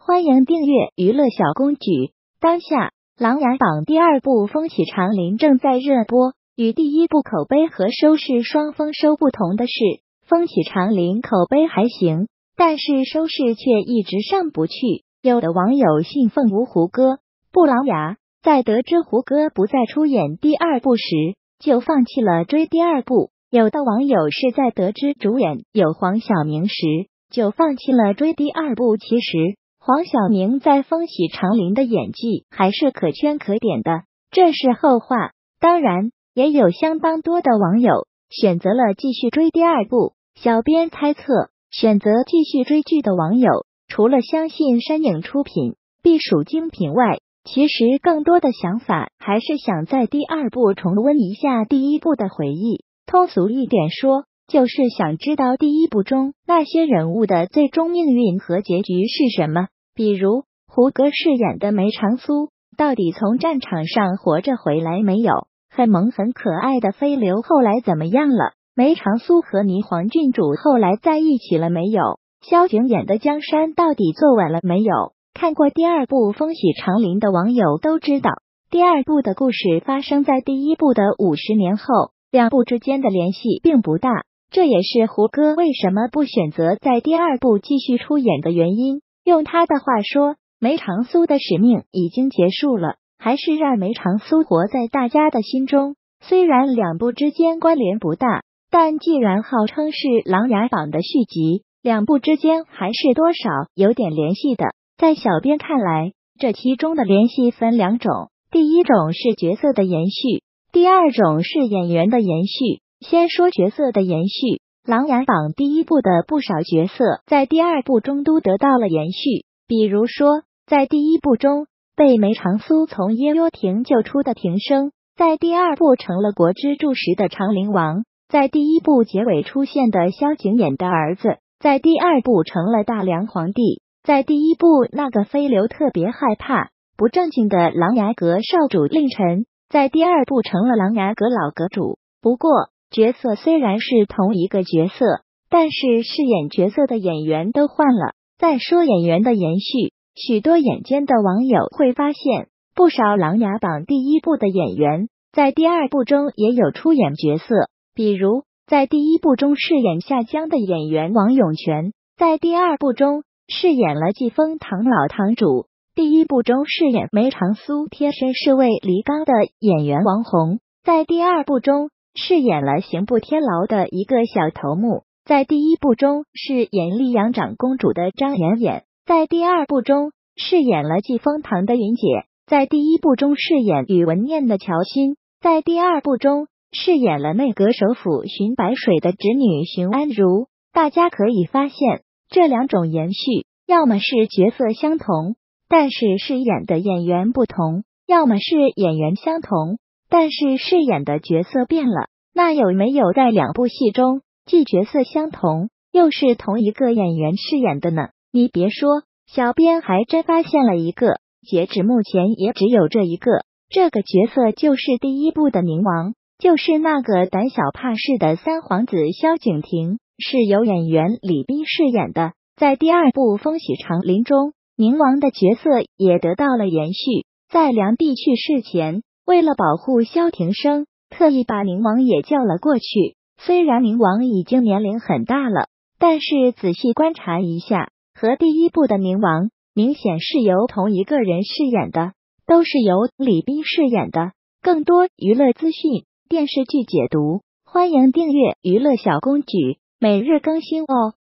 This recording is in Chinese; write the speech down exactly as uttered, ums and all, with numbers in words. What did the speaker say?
欢迎订阅娱乐小公举。当下，《琅琊榜》第二部《风起长林》正在热播。与第一部口碑和收视双丰收不同的是，《风起长林》口碑还行，但是收视却一直上不去。有的网友信奉无胡歌不琅琊，在得知胡歌不再出演第二部时，就放弃了追第二部。有的网友是在得知主演有黄晓明时，就放弃了追第二部。其实黄晓明在《风起长林》的演技还是可圈可点的，这是后话。当然，也有相当多的网友选择了继续追第二部。小编猜测，选择继续追剧的网友，除了相信山影出品必属精品外，其实更多的想法还是想在第二部重温一下第一部的回忆。通俗一点说，就是想知道第一部中那些人物的最终命运和结局是什么。比如胡歌饰演的梅长苏，到底从战场上活着回来没有？很萌很可爱的飞流后来怎么样了？梅长苏和霓凰郡主后来在一起了没有？萧景演的江山到底做完了没有？看过第二部《风起长林》的网友都知道，第二部的故事发生在第一部的五十年后，两部之间的联系并不大，这也是胡歌为什么不选择在第二部继续出演的原因。用他的话说，梅长苏的使命已经结束了，还是让梅长苏活在大家的心中。虽然两部之间关联不大，但既然号称是《琅琊榜》的续集，两部之间还是多少有点联系的。在小编看来，这其中的联系分两种，第一种是角色的延续，第二种是演员的延续。先说角色的延续，《琅琊榜》第一部的不少角色在第二部中都得到了延续。比如说，在第一部中被梅长苏从幽幽亭救出的庭生，在第二部成了国之柱石的长陵王，在第一部结尾出现的萧景琰的儿子，在第二部成了大梁皇帝。在第一部那个飞流特别害怕不正经的琅琊阁少主令臣，在第二部成了琅琊阁老阁主。不过角色虽然是同一个角色，但是饰演角色的演员都换了。再说演员的延续，许多眼尖的网友会发现，不少《琅琊榜》第一部的演员在第二部中也有出演角色。比如在第一部中饰演夏江的演员王永泉，在第二部中饰演了济风堂老堂主。第一部中饰演梅长苏贴身侍卫黎刚的演员王红，在第二部中饰演了刑部天牢的一个小头目。在第一部中饰演溧阳长公主的张妍妍，在第二部中饰演了济风堂的云姐，在第一部中饰演宇文念的乔欣，在第二部中饰演了内阁首辅荀白水的侄女荀安如。大家可以发现，这两种延续，要么是角色相同，但是饰演的演员不同，要么是演员相同，但是饰演的角色变了。那有没有在两部戏中既角色相同，又是同一个演员饰演的呢？你别说，小编还真发现了一个，截止目前也只有这一个。这个角色就是第一部的宁王，就是那个胆小怕事的三皇子萧景亭，是由演员李斌饰演的。在第二部《风起长林》中，宁王的角色也得到了延续。在梁帝去世前，为了保护萧庭生，特意把宁王也叫了过去。虽然宁王已经年龄很大了，但是仔细观察一下，和第一部的宁王明显是由同一个人饰演的，都是由李斌饰演的。更多娱乐资讯、电视剧解读，欢迎订阅娱乐小公举，每日更新哦。